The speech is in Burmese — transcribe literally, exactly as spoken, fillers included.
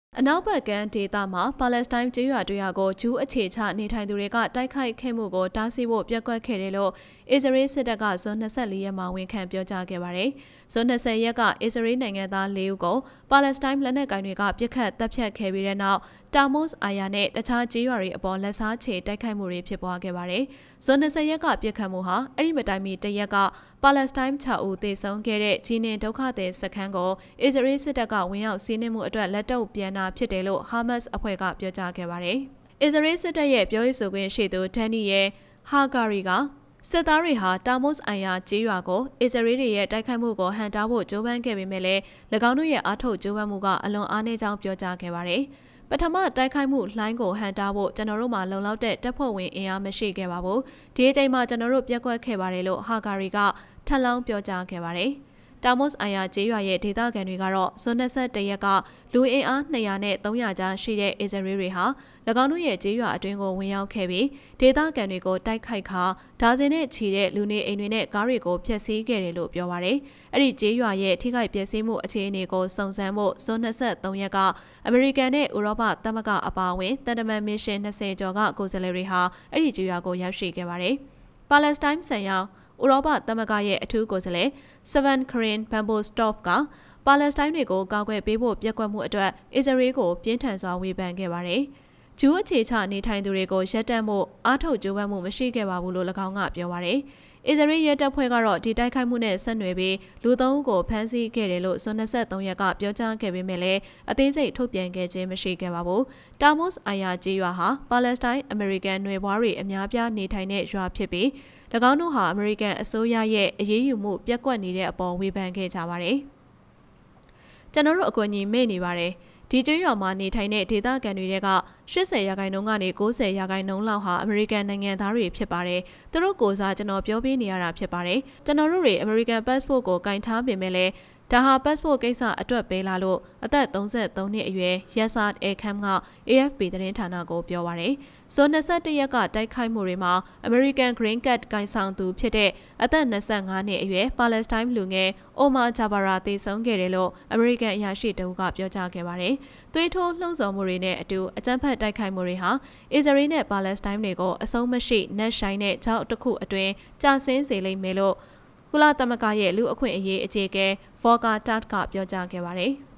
အနောက်ဘက်ကဒေသမှာပါလက်စတိုင်းကျေးရွာတွေကိုဂျူးအခြေချနေထိုင်သူတွေကတိုက်ခိုက်ခဲ့မှုကိုတားဆီးဖို့ပြက်ကွက်ခဲ့တယ်လို့အစ္စရေးစစ်တပ်ကဇွန်၂၄ရက်မှာဝန်ခံပြောကြားခဲ့ပါတယ်။ဇွန်၂၀ရက်ကအစ္စရေးနိုင်ငံသား၄ဦးကိုပါလက်စတိုင်းလက်နက်ကိုင်တွေကပြစ်ခတ်တပ်ဖြတ်ခဲ့ပြီးတဲ့နောက်တာမုတ်အာယာနဲ့တခြားကျေးရွာတွေအပေါ်လက်စားချေတိုက်ခိုက်မှုတွေဖြစ်ပွားခဲ့ပါတယ်။ဇွန်၂၀ရက်ကပြစ်ခတ်မှုဟာအဲ့ဒီမတိုင်မီတရက်ကပါလက်စတိုင်း၆ဦးသေဆုံးခဲ့တဲ့ဂျီနင်ဒုက္ခသည်စခန်းကိုအစ္စရေးစစ်တပ်ကဝင်ရောက်စီးနင်းမှုအတွက်လက်တုပ်ပြန်တာဖြစ်တယ်လို့ဟာမတ်စ်အဖွဲ့ကပြောကြားခဲ့ပါတယ်။အစ္စရေးစစ်တပ်ရဲ့ပြောရေးဆိုခွင့်ရှိသူဒန်နီယယ်ဟာဂါရီကစစ်သားတွေဟာတာမုတ်အိုင်ယာကျေးရွာကိုအစ္စရေးတွေရဲ့တိုက်ခိုက်မှုကိုဟန်တားဖို့ကြိုးပမ်းခဲ့ပေမဲ့လည်း၎င်းတို့ရဲ့အားထုတ်ကြိုးပမ်းမှုကအလွန်အားနည်းကြောင်းပြောကြားခဲ့ပါတယ်။ပထမတိုက်ခိုက်မှုလှိုင်းကိုဟန်တားဖို့ကျွန်တော်တို့မှာလုံလောက်တဲ့တပ်ဖွဲ့ဝင်အင်အားမရှိခဲ့ပါဘူး။ဒီအချိန်မှာကျွန်တော်တို့ပြက်ကွက်ခဲ့ပါတယ်လို့ဟာဂါရီကထပ်လောင်းပြောကြားခဲ့ပါတယ်။တာမုတ်အိုင်ယာကျေးရွာရဲ့ဒေသခံတွေကတော့ဇွန်၂၁ရက်ကလူအင်အား၂၀၀နဲ့၃၀၀ကြားရှိတဲ့အစ္စရေးတွေဟာ၎င်းတို့ရဲ့ကျေးရွာအတွင်းကိုဝင်ရောက်ခဲ့ပြီးဒေသခံတွေကိုတိုက်ခိုက်ခါဒါဇင်နဲ့ချီတဲ့လူနေအိမ်တွေနဲ့ကားတွေကိုဖျက်ဆီးခဲ့တယ်လို့ပြောပါရယ်။အဲ့ဒီကျေးရွာရဲ့ထိခိုက်ပျက်စီးမှုအခြေအနေကိုစုံစမ်းဖို့ဇွန်၂၃ရက်ကအမေရိကန်နဲ့ဥရောပသမဂ္ဂအပါအဝင်တန်တမန်မစ်ရှင်၂၀ကျော်ကကိုယ်စားလှယ်တွေဟာအဲ့ဒီကျေးရွာကိုရောက်ရှိခဲ့ပါတယ်။ပါလက်စတိုင်းဆိုင်ရာဥရောပသမဂ္ဂရဲ့အထူးကိုယ်စားလှယ်ဆဗန်ခရင်ဘန်ဘိုစတော့ကပါလက်စတိုင်းတွေကိုကာကွယ်ပေးဖို့ပြက်ကွက်မှုအတွက်အစ္စရေးကိုပြင်းထန်စွာဝေဖန်ခဲ့ပါတယ်။ဂျူးအခြေချနေထိုင်သူတွေကိုရပ်တန့်ဖို့အားထုတ်ကြိုးပမ်းမှုမရှိခဲ့ပါဘူးလို့၎င်းကပြောပါတယ်။အစ္စရေးရဲတပ်ဖွဲ့ကတော့ဒီတိုက်ခိုက်မှုနဲ့ဆက်နွယ်ပြီးလူသုံးဦးကိုဖမ်းဆီးခဲ့တယ်လို့ဇွန်၂၃ရက်ကပြောကြားခဲ့ပေမဲ့လည်းအသေးစိတ်ထုတ်ပြန်ခဲ့ခြင်းမရှိခဲ့ပါဘူး။တာမုတ်အိုင်ယာကျေးရွာဟာပါလက်စတိုင်းအမေရိကန်နွယ်ဘွားတွေအများပြားနေထိုင်တဲ့ရွာဖြစ်ပြီး၎င်းတို့ဟာအမေရိကန်အစိုးရရဲ့အရေးယူမှုပြက်ကွက်နေတဲ့အပေါ်ဝေဖန်ခဲ့ကြပါတယ်။ကျွန်တော်တို့အကူအညီမေ့နေပါတယ်။ဒီကျွေးရွာမှာနေထိုင်တဲ့ဒေသခံတွေက၈၀ရာခိုင်နှုန်းကနေ၉၀ရာခိုင်နှုန်းလောက်ဟာအမေရိကန်နိုင်ငံသားတွေဖြစ်ပါတယ်။သူတို့ကိုစားကျွန်တော်ပြောပြနေရတာဖြစ်ပါတယ်။ကျွန်တော်တို့တွေအမေရိကန် passport ကိုကင်ထားပေမဲ့လည်းဒါဟာ passport ကိစ္စအတွက်ပဲလာလို့အသက်၃၃နှစ်အရွယ်ရက်ဆတ်အဲခမ်က အေအက်ဖ်ပီ သတင်းဌာနကိုပြောပါရယ်။ဇွန်၂၁ရက်ကတိုက်ခိုက်မှုတွေမှာ American Green Card ကိုင်ဆောင်သူဖြစ်တဲ့အသက်၂၅နှစ်အရွယ်ပါလက်စတိုင်းလူငယ်အိုမာဂျာဘာရာသေဆုံးခဲ့တယ်လို့ American အရာရှိတဦးကပြောကြားခဲ့ပါတယ်။သွေးထိုးလှုံ့ဆော်မှုတွေနဲ့အတူအကြမ်းဖက်တိုက်ခိုက်မှုတွေဟာအစ္စရေးနဲ့ပါလက်စတိုင်းတွေကိုအဆုံးမရှိနက်ရှိုင်းတဲ့ကြောက်တစ်ခုအတွင်းကြာဆင်းစေလိမ့်မယ်လို့ကုလသမဂ္ဂရဲ့လူအခွင့်အရေးအကြီးအကဲဗော်ကာတတ်ကပြောကြားခဲ့ပါတယ်။